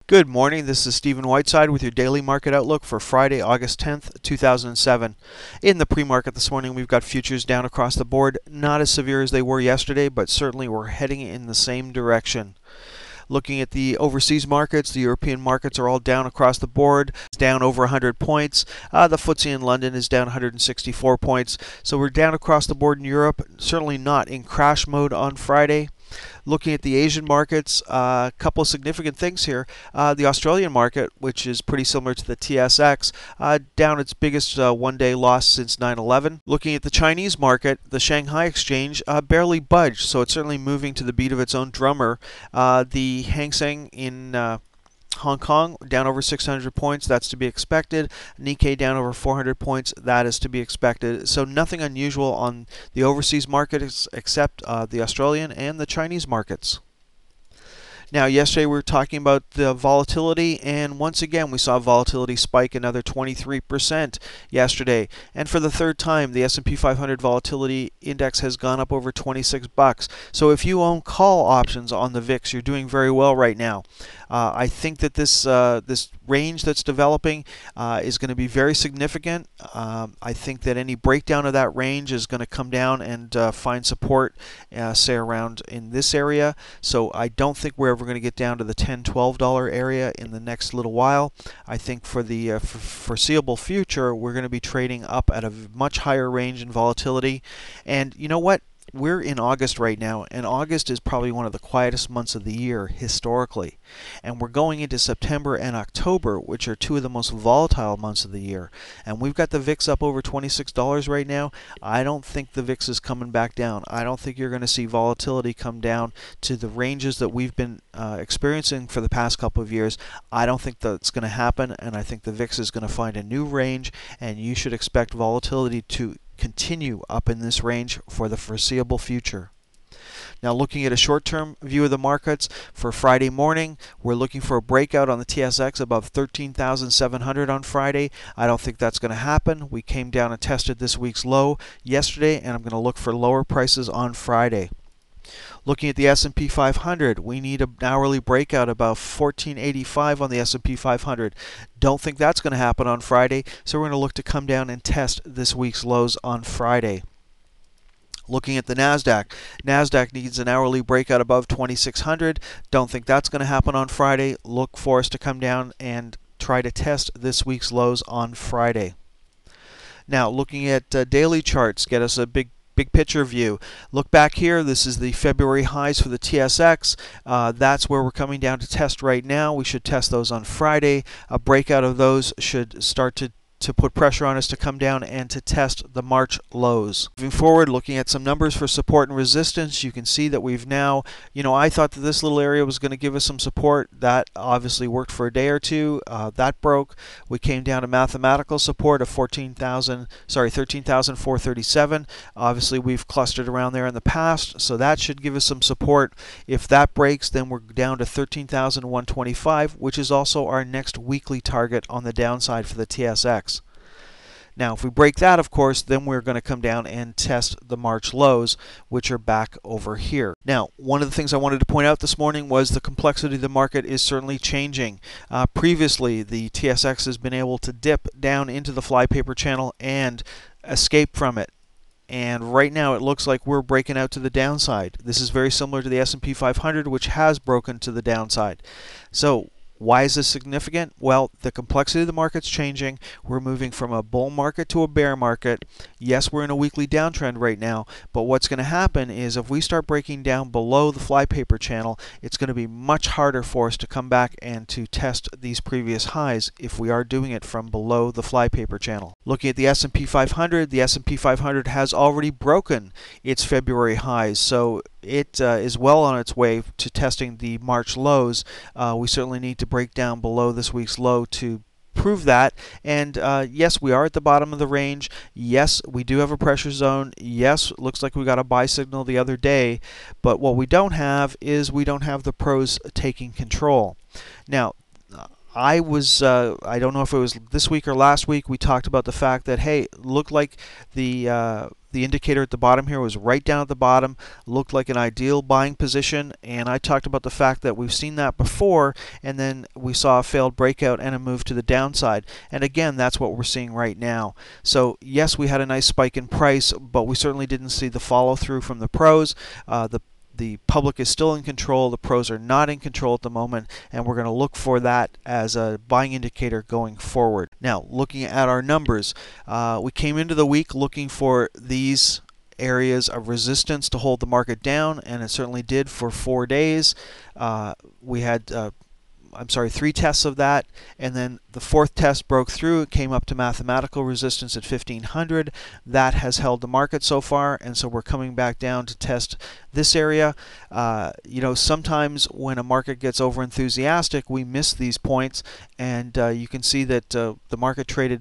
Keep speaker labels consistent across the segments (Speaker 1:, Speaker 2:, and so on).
Speaker 1: Good morning. This is Stephen Whiteside with your daily market outlook for Friday, August 10th, 2007. In the pre-market this morning, we've got futures down across the board, not as severe as they were yesterday, but certainly we're heading in the same direction. Looking at the overseas markets, the European markets are all down across the board. It's down over 100 points. The FTSE in London is down 164 points. So we're down across the board in Europe, certainly not in crash mode on Friday. Looking at the Asian markets, a couple of significant things here. The Australian market, which is pretty similar to the TSX, down its biggest one-day loss since 9/11. Looking at the Chinese market, the Shanghai Exchange barely budged, so it's certainly moving to the beat of its own drummer. The Hang Seng in Hong Kong down over 600 points, that's to be expected. Nikkei down over 400 points, that is to be expected. So nothing unusual on the overseas markets except the Australian and the Chinese markets. Now, yesterday we were talking about the volatility, and once again we saw volatility spike another 23% yesterday. And for the third time, the S&P 500 volatility index has gone up over 26 bucks. So if you own call options on the VIX, you're doing very well right now. I think that this range that's developing is going to be very significant. I think that any breakdown of that range is going to come down and find support, say around in this area. So I don't think we're ever going to get down to the $10, $12 area in the next little while. I think for the foreseeable future, we're going to be trading up at a much higher range in volatility. And you know what? We're in August right now, and August is probably one of the quietest months of the year historically. And we're going into September and October, which are two of the most volatile months of the year. And we've got the VIX up over $26 right now. I don't think the VIX is coming back down. I don't think you're going to see volatility come down to the ranges that we've been experiencing for the past couple of years. I don't think that's going to happen, and I think the VIX is going to find a new range, and you should expect volatility to continue up in this range for the foreseeable future. Now, looking at a short-term view of the markets for Friday morning, we're looking for a breakout on the TSX above 13,700 on Friday. I don't think that's going to happen. We came down and tested this week's low yesterday, and I'm going to look for lower prices on Friday. Looking at the S&P 500, we need an hourly breakout above 1485 on the S&P 500. Don't think that's going to happen on Friday, so we're going to look to come down and test this week's lows on Friday. Looking at the NASDAQ needs an hourly breakout above 2600. Don't think that's going to happen on Friday. Look for us to come down and try to test this week's lows on Friday. Now, looking at daily charts, get us a big picture view. Look back here. This is the February highs for the TSX. That's where we're coming down to test right now. We should test those on Friday. A breakout of those should start to put pressure on us to come down and to test the March lows. Moving forward, looking at some numbers for support and resistance, you can see that we've now, I thought that this little area was going to give us some support. That obviously worked for a day or two. That broke. We came down to mathematical support of 13,437. Obviously, we've clustered around there in the past, so that should give us some support. If that breaks, then we're down to 13,125, which is also our next weekly target on the downside for the TSX. Now, if we break that, of course, then we're going to come down and test the March lows, which are back over here. Now, one of the things I wanted to point out this morning was the complexity of the market is certainly changing. Previously, the TSX has been able to dip down into the flypaper channel and escape from it. And right now it looks like we're breaking out to the downside. This is very similar to the S&P 500, which has broken to the downside. So, why is this significant? Well, the complexity of the market's changing. We're moving from a bull market to a bear market. Yes, we're in a weekly downtrend right now, but what's going to happen is if we start breaking down below the flypaper channel, it's going to be much harder for us to come back and to test these previous highs if we are doing it from below the flypaper channel. Looking at the S&P 500, the S&P 500 has already broken its February highs, so it is well on its way to testing the March lows. We certainly need to break down below this week's low to prove that. And yes, we are at the bottom of the range. Yes, we do have a pressure zone. Yes, it looks like we got a buy signal the other day. But what we don't have is we don't have the pros taking control. Now, I don't know if it was this week or last week, we talked about the fact that, hey, it looked like the The indicator at the bottom here was right down at the bottom, looked like an ideal buying position, and I talked about the fact that we've seen that before, and then we saw a failed breakout and a move to the downside. And again, that's what we're seeing right now. So yes, we had a nice spike in price, but we certainly didn't see the follow through from the pros. The public is still in control, the pros are not in control at the moment, and we're going to look for that as a buying indicator going forward. Now, looking at our numbers, we came into the week looking for these areas of resistance to hold the market down, and it certainly did for 4 days. We had 3 tests of that, and then the 4th test broke through. It came up to mathematical resistance at 1500. That has held the market so far, and so we're coming back down to test this area. Sometimes when a market gets over enthusiastic, we miss these points, and you can see that the market traded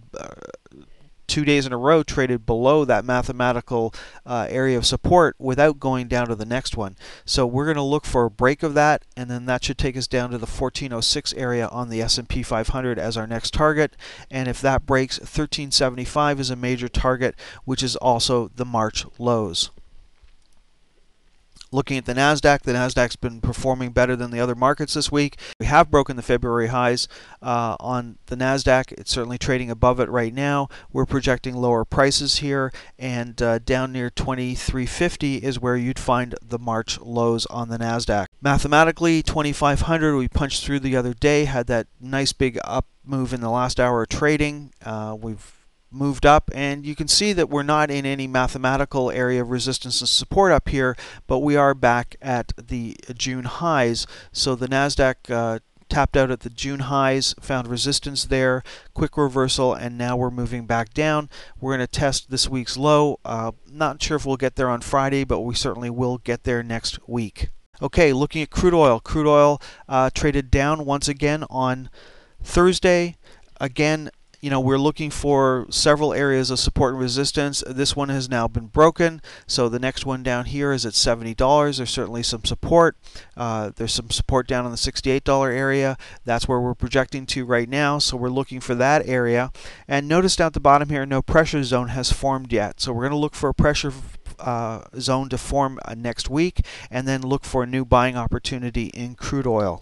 Speaker 1: 2 days in a row, traded below that mathematical area of support without going down to the next one. So we're going to look for a break of that, and then that should take us down to the 1406 area on the S&P 500 as our next target. And if that breaks, 1375 is a major target, which is also the March lows. Looking at the Nasdaq's been performing better than the other markets this week. We have broken the February highs on the Nasdaq. It's certainly trading above it right now. We're projecting lower prices here, and down near 2350 is where you'd find the March lows on the Nasdaq. Mathematically, 2500 we punched through the other day, had that nice big up move in the last hour of trading. We've moved up, and you can see that we're not in any mathematical area of resistance and support up here, but we are back at the June highs. So the Nasdaq tapped out at the June highs, found resistance there, quick reversal, and now we're moving back down. We're going to test this week's low. Not sure if we'll get there on Friday, but we certainly will get there next week. Okay, looking at crude oil. Crude oil traded down once again on Thursday. Again, we're looking for several areas of support and resistance. This one has now been broken, so the next one down here is at $70. There's certainly some support. There's some support down in the $68 area. That's where we're projecting to right now, so we're looking for that area. And notice down at the bottom here, no pressure zone has formed yet. So we're going to look for a pressure zone to form next week, and then look for a new buying opportunity in crude oil.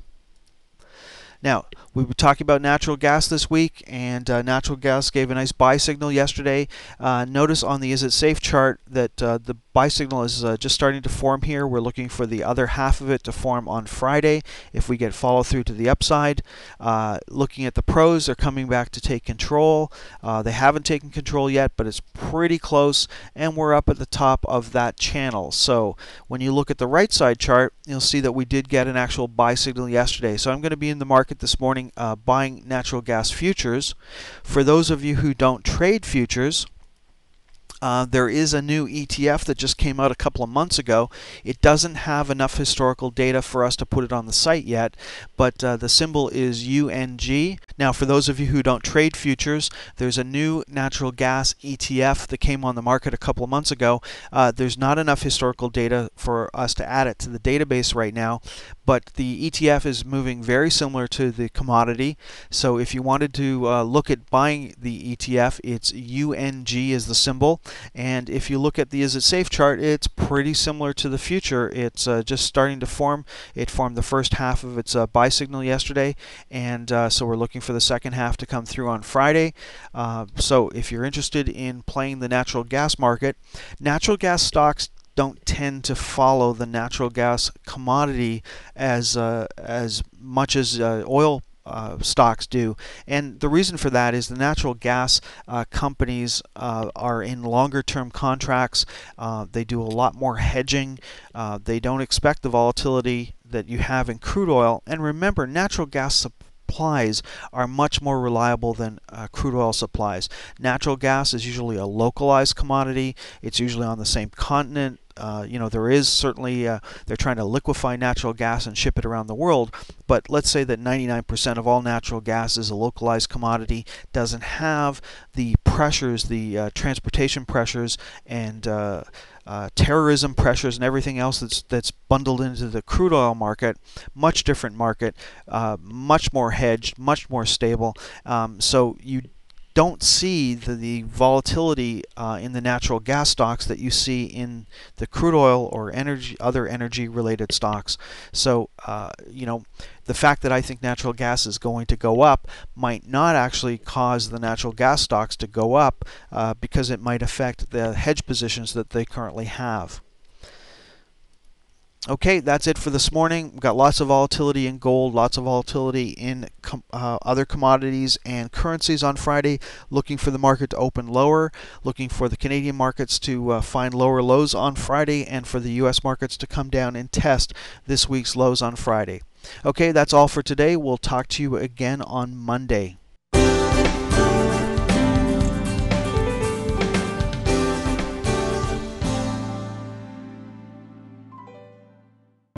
Speaker 1: Now, we were talking about natural gas this week, and natural gas gave a nice buy signal yesterday. Notice on the Is It Safe chart that the buy signal is just starting to form here. We're looking for the other half of it to form on Friday if we get follow through to the upside. Looking at the pros, they're coming back to take control. They haven't taken control yet, but it's pretty close, and we're up at the top of that channel. So when you look at the right side chart, you'll see that we did get an actual buy signal yesterday. So I'm going to be in the market this morning buying natural gas futures. For those of you who don't trade futures, there is a new ETF that just came out a couple of months ago. It doesn't have enough historical data for us to put it on the site yet, but the symbol is UNG. Now, for those of you who don't trade futures, there's a new natural gas ETF that came on the market a couple of months ago. There's not enough historical data for us to add it to the database right now, but the ETF is moving very similar to the commodity. So if you wanted to look at buying the ETF, it's UNG is the symbol. And if you look at the Is It Safe chart, it's pretty similar to the future. It's just starting to form. It formed the first half of its buy signal yesterday, and so we're looking for the second half to come through on Friday. So if you're interested in playing the natural gas market, natural gas stocks don't tend to follow the natural gas commodity as much as oil stocks do, and the reason for that is the natural gas companies are in longer term contracts. They do a lot more hedging. They don't expect the volatility that you have in crude oil, and remember, natural gas supplies are much more reliable than crude oil supplies. Natural gas is usually a localized commodity. It's usually on the same continent. There is certainly, they're trying to liquefy natural gas and ship it around the world, but let's say that 99% of all natural gas is a localized commodity, doesn't have the pressures, the transportation pressures and terrorism pressures and everything else that's bundled into the crude oil market. Much different market, much more hedged, much more stable. So you don't see the volatility in the natural gas stocks that you see in the crude oil or other energy-related stocks. So, the fact that I think natural gas is going to go up might not actually cause the natural gas stocks to go up because it might affect the hedge positions that they currently have. Okay, that's it for this morning. We've got lots of volatility in gold, lots of volatility in other commodities and currencies on Friday. Looking for the market to open lower, looking for the Canadian markets to find lower lows on Friday, and for the U.S. markets to come down and test this week's lows on Friday. Okay, that's all for today. We'll talk to you again on Monday.